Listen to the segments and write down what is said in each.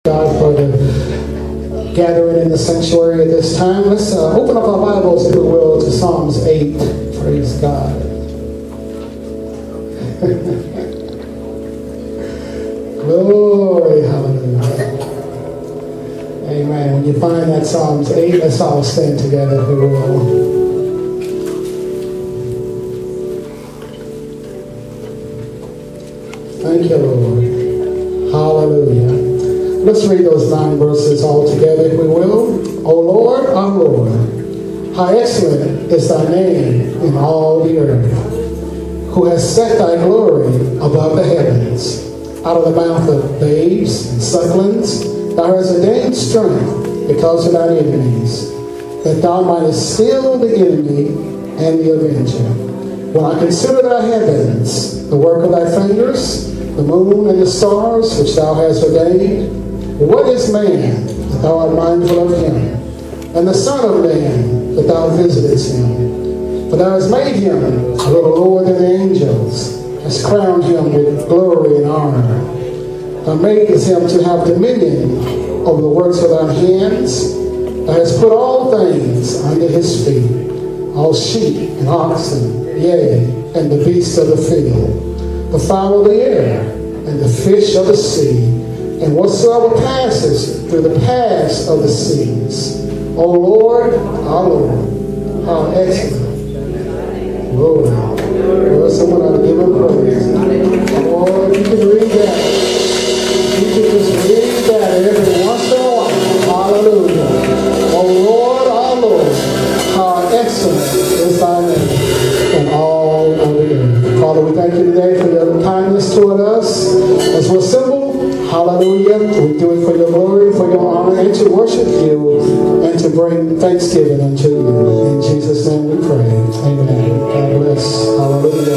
God for the gathering in the sanctuary at this time. Let's open up our Bibles, if we will, to Psalms 8. Praise God. Glory, hallelujah. Amen. When you find that Psalms 8, let's all stand together, if we will. Thank you, Lord. Hallelujah. Let's read those 9 verses all together, if we will. O Lord, our Lord, how excellent is thy name in all the earth, who has set thy glory above the heavens. Out of the mouth of babes and sucklings, thou hast ordained strength because of thine enemies, that thou mightest still the enemy and the avenger. When I consider thy heavens, the work of thy fingers, the moon and the stars which thou hast ordained, what is man that thou art mindful of him, and the son of man that thou visitest him? For thou hast made him a little lower than the angels, hast crowned him with glory and honor. Thou makest him to have dominion over the works of thine hands. Thou hast put all things under his feet, all sheep and oxen, yea, and the beasts of the field, the fowl of the air, and the fish of the sea, and whatsoever passes through the paths of the seas. O Lord, our Lord, how excellent. Lord, someone ought to give him praise. Lord, you can read that. You can just read that every once in a while. Hallelujah. O Lord, our Lord, how excellent is thy name in all of the earth. Father, we thank you today for your kindness toward us as we're assembled. Hallelujah. We do it for your glory, for your honor, and to worship you, and to bring thanksgiving unto you. In Jesus' name we pray. Amen. God bless. Hallelujah.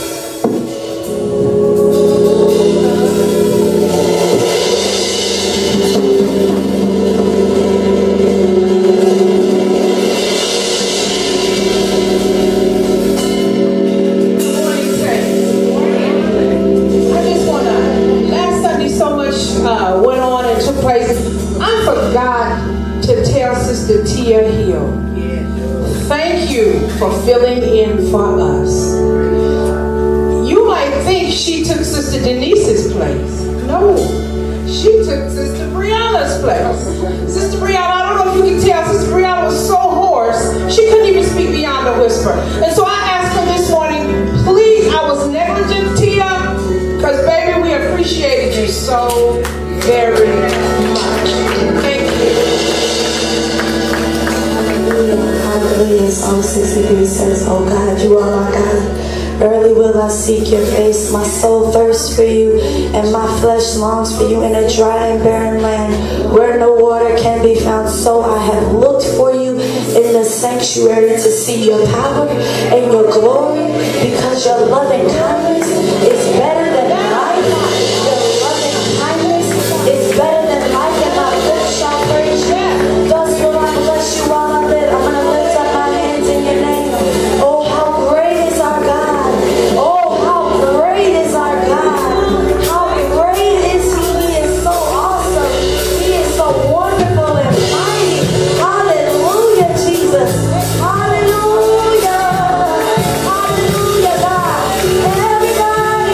Filling in for us. You might think she took Sister Denise's place. No, she took Sister Brianna's place. Sister Brianna, I don't know if you can tell, Sister Brianna was so hoarse, she couldn't even speak beyond a whisper. And so I asked her this morning, please, I was negligent, Tia, because baby, we appreciated you so very much. Thank you. Hallelujah. Psalm 63 says, oh God, you are my God. Early will I seek your face. My soul thirsts for you, and my flesh longs for you in a dry and barren land where no water can be found. So I have looked for you in the sanctuary to see your power and your glory, because your loving kindness is better than life. Your loving kindness is better than life, and my lips shall praise you. Thus will I bless you while I live. I'm going to lift up my hands in your name. Oh, how great is our God. Oh, how great is our God. How great is he. He is so awesome. He is so wonderful and mighty. Hallelujah, Jesus. Hallelujah. Hallelujah, God. And everybody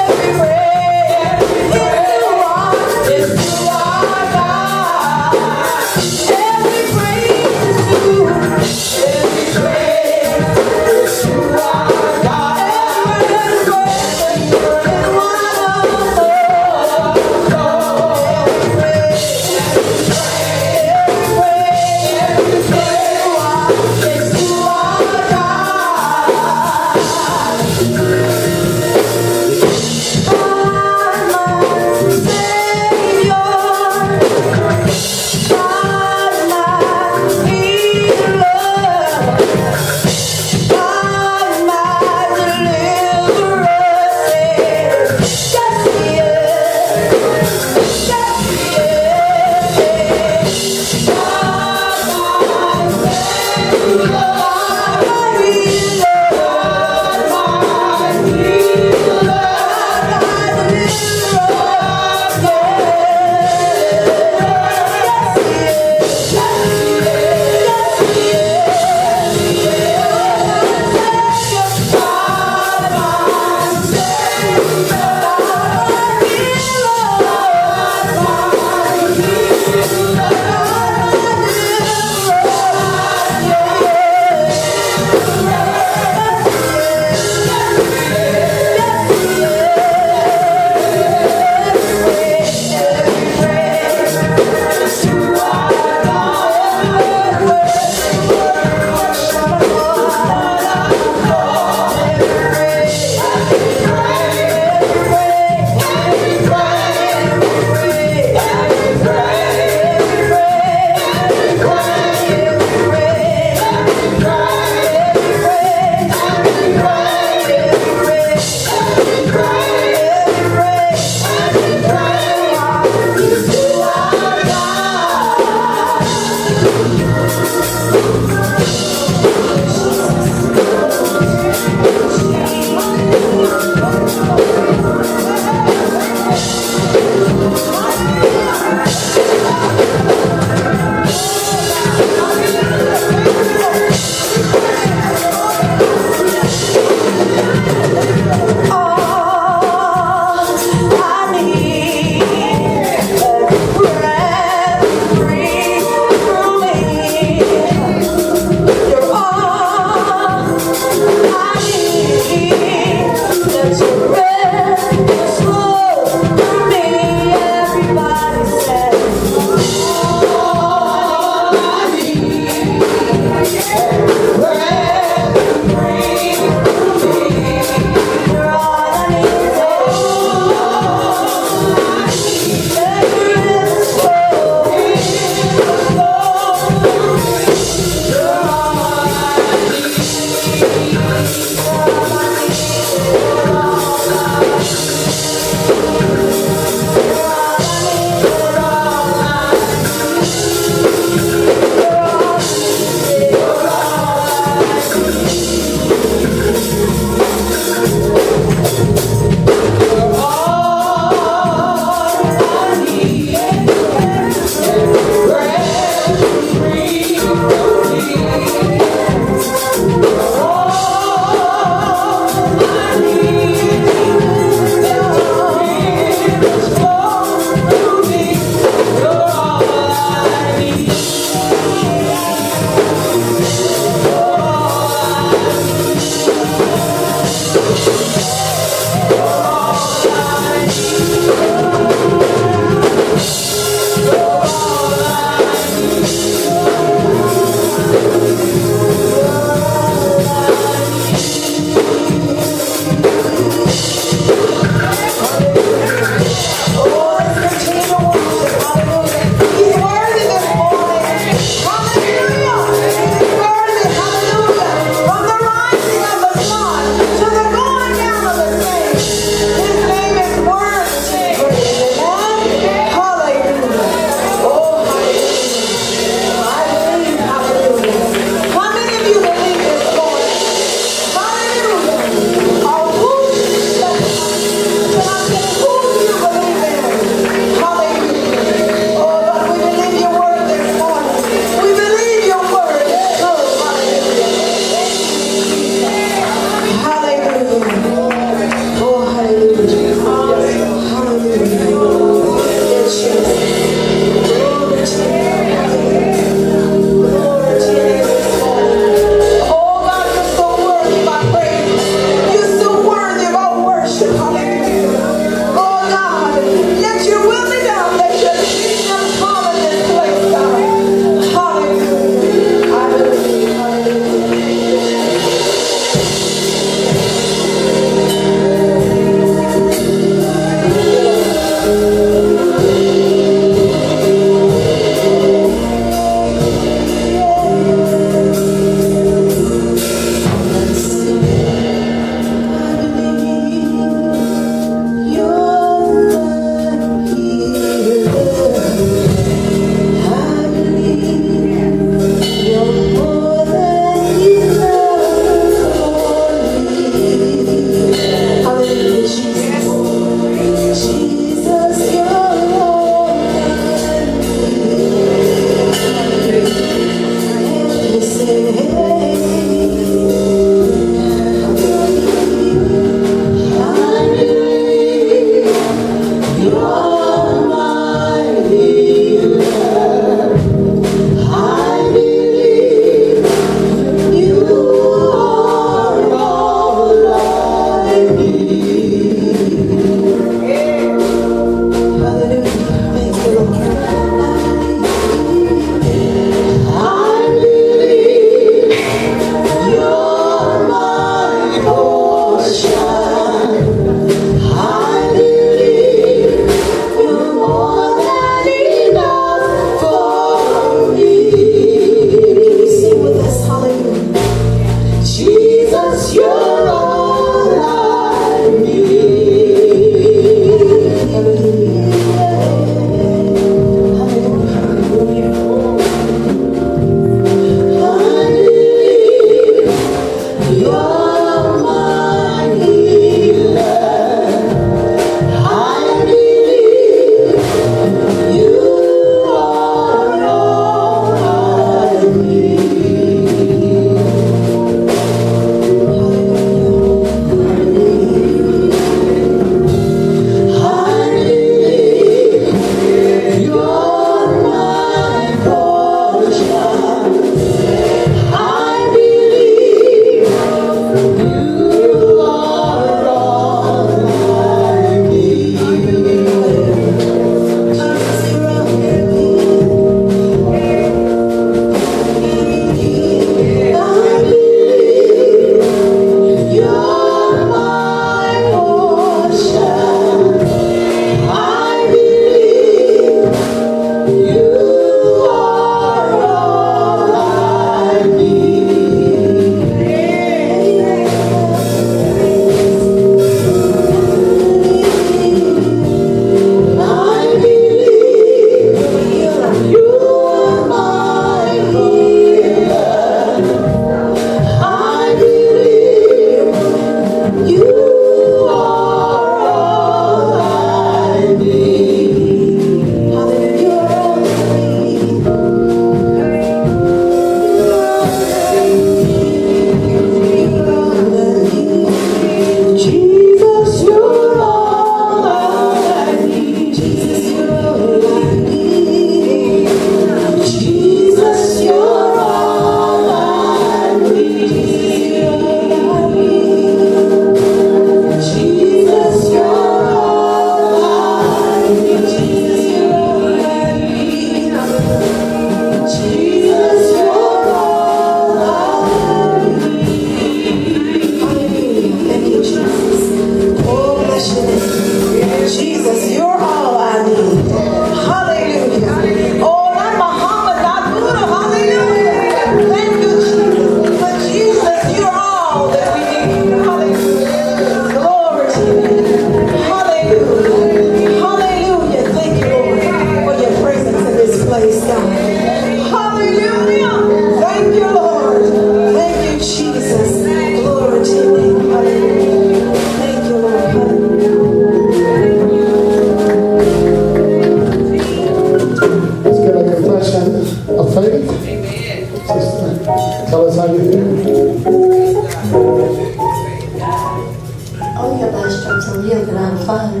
Oh, your last strokes on you, but I'm fine.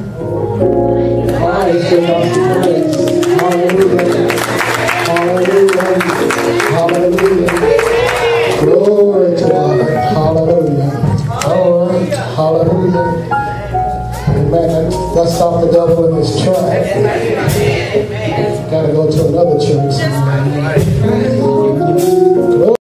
Hallelujah. Hallelujah. Hallelujah. Glory to God. Hallelujah. Glory. Hallelujah. Amen. Let's stop the devil in his track. Got to go to another church.